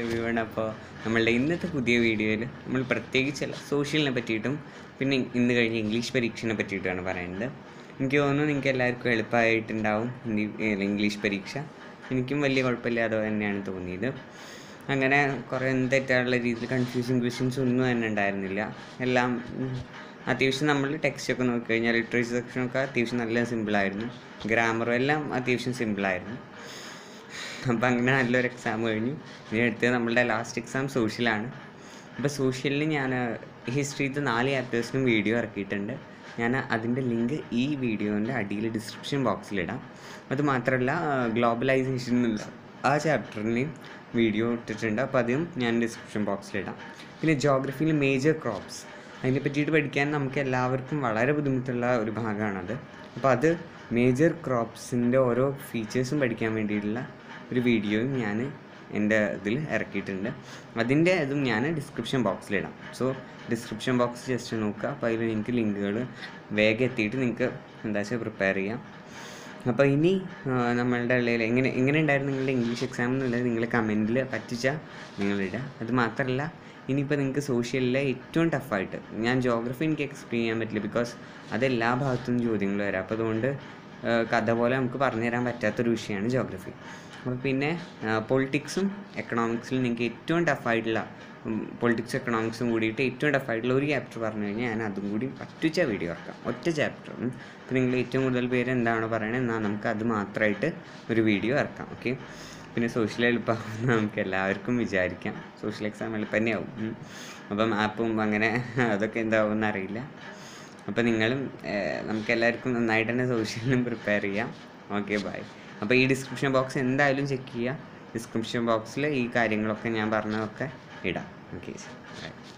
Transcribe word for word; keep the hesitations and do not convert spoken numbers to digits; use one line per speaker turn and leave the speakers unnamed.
Everyone. അപ്പോൾ നമ്മളുടെ ഇന്നത്തെ പുതിയ വീഡിയോയിൽ നമ്മൾ പ്രത്യേകിച്ചല്ല സോഷ്യലിനെ പറ്റിയിട്ടും പിന്നെ ഇന്ന് കഴിഞ്ഞ ഇംഗ്ലീഷ് പരീക്ഷയെ പറ്റിയിട്ടുമാണ് പറയുന്നത്. എനിക്ക് തോന്നുന്നു നിങ്ങൾക്ക് എല്ലാവർക്കും എളുപ്പമായിട്ടുണ്ടാവും ഹിന്ദി ഇംഗ്ലീഷ് പരീക്ഷ. എനിക്കും വലിയ കുഴപ്പമില്ലാതെ തന്നെയാണ് തോന്നിയത്. അങ്ങനെ കുറേ തെറ്റാനുള്ള രീതിയിൽ കൺഫ്യൂസിങ് ക്വസ്റ്റ്യൻസ് ഒന്നും തന്നെ ഉണ്ടായിരുന്നില്ല. എല്ലാം അത്യാവശ്യം നമ്മൾ ടെക്സ്റ്റൊക്കെ നോക്കിക്കഴിഞ്ഞാൽ ലിറ്ററേച്ചർ സെക്ഷനൊക്കെ അത്യാവശ്യം നല്ല സിമ്പിളായിരുന്നു. ഗ്രാമറും എല്ലാം അത്യാവശ്യം സിമ്പിളായിരുന്നു. അപ്പോൾ അങ്ങനെ നല്ലൊരു എക്സാം കഴിഞ്ഞു. ഇനി അടുത്തത് നമ്മളുടെ ലാസ്റ്റ് എക്സാം സോഷ്യലാണ്. അപ്പോൾ സോഷ്യലിൽ ഞാൻ ഹിസ്റ്ററിത്തെ നാല് ചാപ്റ്റേഴ്സിനും വീഡിയോ ഇറക്കിയിട്ടുണ്ട്. ഞാൻ അതിൻ്റെ ലിങ്ക് ഈ വീഡിയോൻ്റെ അടിയിൽ ഡിസ്ക്രിപ്ഷൻ ബോക്സിലിടാം. അതുമാത്രമല്ല ഗ്ലോബലൈസേഷൻ എന്നുള്ള ആ ചാപ്റ്ററിനെയും വീഡിയോ ഇട്ടിട്ടുണ്ട്. അപ്പോൾ അതും ഞാൻ ഡിസ്ക്രിപ്ഷൻ ബോക്സിലിടാം. പിന്നെ ജോഗ്രഫിയിൽ മേജർ ക്രോപ്സ് അതിനെ പറ്റിയിട്ട് പഠിക്കാൻ നമുക്ക് എല്ലാവർക്കും വളരെ ബുദ്ധിമുട്ടുള്ള ഒരു ഭാഗമാണത്. അപ്പോൾ അത് മേജർ ക്രോപ്സിൻ്റെ ഓരോ ഫീച്ചേഴ്സും പഠിക്കാൻ വേണ്ടിയിട്ടുള്ള ഒരു വീഡിയോയും ഞാൻ എൻ്റെ ഇതിൽ ഇറക്കിയിട്ടുണ്ട്. അതിൻ്റെ ഇതും ഞാൻ ഡിസ്ക്രിപ്ഷൻ ബോക്സിലിടാം. സോ ഡിസ്ക്രിപ്ഷൻ ബോക്സ് ജസ്റ്റ് നോക്കുക. അപ്പോൾ അതിൽ നിങ്ങൾക്ക് ലിങ്കുകൾ വേഗം എത്തിയിട്ട് നിങ്ങൾക്ക് എന്താ വെച്ചാൽ പ്രിപ്പയർ ചെയ്യാം. അപ്പോൾ ഇനി നമ്മളുടെ ഉള്ളിൽ എങ്ങനെ എങ്ങനെ ഉണ്ടായിരുന്നു നിങ്ങളുടെ ഇംഗ്ലീഷ് എക്സാം എന്നുള്ളത് നിങ്ങൾ കമൻറ്റിൽ പറ്റിച്ചാൽ നിങ്ങളിടുക. അത് മാത്രമല്ല ഇനിയിപ്പോൾ നിങ്ങൾക്ക് സോഷ്യലിലെ ഏറ്റവും ടഫായിട്ട് ഞാൻ ജോഗ്രഫി എനിക്ക് എക്സ്പ്ലെയിൻ ചെയ്യാൻ പറ്റില്ല, ബിക്കോസ് അത് എല്ലാ ഭാഗത്തുനിന്നും ചോദ്യങ്ങൾ വരാം. അപ്പോൾ അതുകൊണ്ട് കഥ പോലെ നമുക്ക് പറഞ്ഞു തരാൻ പറ്റാത്തൊരു വിഷയമാണ് ജോഗ്രഫി. അപ്പോൾ പിന്നെ പൊളിറ്റിക്സും എക്കണോമിക്സിലും നിങ്ങൾക്ക് ഏറ്റവും ടഫായിട്ടുള്ള പൊളിറ്റിക്സും എക്കണോമിക്സും കൂടിയിട്ട് ഏറ്റവും ടഫായിട്ടുള്ള ഒരു ചാപ്റ്റർ പറഞ്ഞു കഴിഞ്ഞാൽ ഞാൻ അതും കൂടി പറ്റിച്ച വീഡിയോ ഇറക്കാം, ഒറ്റ ചാപ്റ്റർ. അപ്പോൾ നിങ്ങൾ ഏറ്റവും കൂടുതൽ പേര് എന്താണോ പറയണത് എന്നാൽ നമുക്ക് അത് മാത്രമായിട്ട് ഒരു വീഡിയോ ഇറക്കാം. ഓക്കെ. പിന്നെ സോഷ്യൽ എളുപ്പമാകുമെന്ന് നമുക്ക് എല്ലാവർക്കും വിചാരിക്കാം. സോഷ്യൽ എക്സാം എളുപ്പം തന്നെയാവും. അപ്പം ആപ്പും അങ്ങനെ അതൊക്കെ എന്താവുമെന്ന് അറിയില്ല. അപ്പോൾ നിങ്ങളും നമുക്കെല്ലാവർക്കും നന്നായിട്ട് തന്നെ സോഷ്യലിനും പ്രിപ്പയർ ചെയ്യാം. Okay, bye. അപ്പോൾ ഈ ഡിസ്ക്രിപ്ഷൻ ബോക്സ് എന്തായാലും ചെക്ക് ചെയ്യുക. ഡിസ്ക്രിപ്ഷൻ ബോക്സിൽ ഈ കാര്യങ്ങളൊക്കെ ഞാൻ പറഞ്ഞതൊക്കെ ഇടാം. Okay, by.